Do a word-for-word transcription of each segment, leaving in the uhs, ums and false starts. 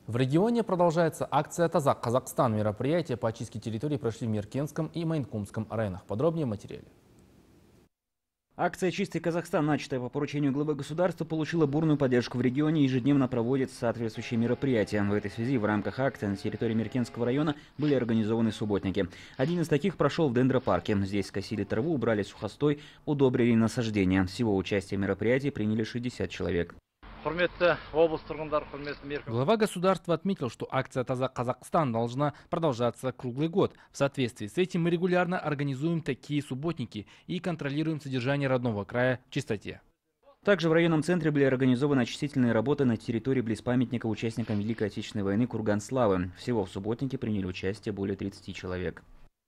В регионе продолжается акция «Тазак Казахстан». Мероприятия по очистке территории прошли в Миркенском и Майнкумском районах. Подробнее в материале. Акция «Чистый Казахстан», начатая по поручению главы государства, получила бурную поддержку в регионе и ежедневно проводит соответствующие мероприятия. В этой связи в рамках акции на территории Миркенского района были организованы субботники. Один из таких прошел в дендропарке. Здесь скосили траву, убрали сухостой, удобрили насаждения. Всего участие в мероприятии приняли шестьдесят человек. Глава государства отметил, что акция «Тазак Казахстан» должна продолжаться круглый год. В соответствии с этим мы регулярно организуем такие субботники и контролируем содержание родного края в чистоте. Также в районном центре были организованы очистительные работы на территории близ памятника участникам Великой Отечественной войны «Курган славы». Всего в субботнике приняли участие более тридцати человек.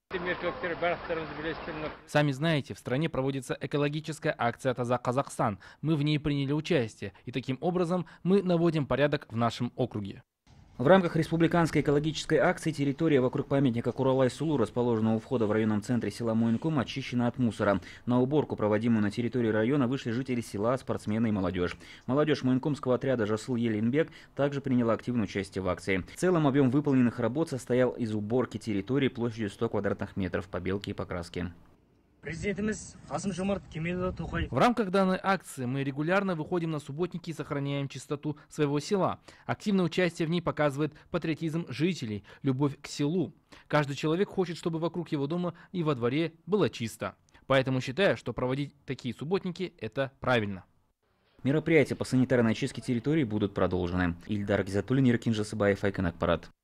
Сами знаете, в стране проводится экологическая акция «Тазак Казахстан». Мы в ней приняли участие, и таким образом мы наводим порядок в нашем округе. В рамках республиканской экологической акции территория вокруг памятника Куралай-Сулу, расположенного у входа в районном центре села Майнкум, очищена от мусора. На уборку, проводимую на территории района, вышли жители села, спортсмены и молодежь. Молодежь Майнкумского отряда «Жасыл Елинбек» также приняла активное участие в акции. В целом объем выполненных работ состоял из уборки территории площадью сто квадратных метров, побелки и покраски. В рамках данной акции мы регулярно выходим на субботники и сохраняем чистоту своего села. Активное участие в ней показывает патриотизм жителей, любовь к селу. Каждый человек хочет, чтобы вокруг его дома и во дворе было чисто. Поэтому считаю, что проводить такие субботники – это правильно. Мероприятия по санитарной очистке территории будут продолжены. Ильдар Гизатуллин, Еркин Жасыбаев, Айкан Акпарат.